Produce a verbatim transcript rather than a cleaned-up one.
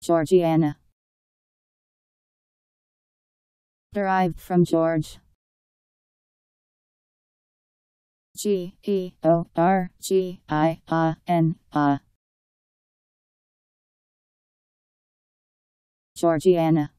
Georgiana. Derived from George. G E O R G I A N A. Georgiana.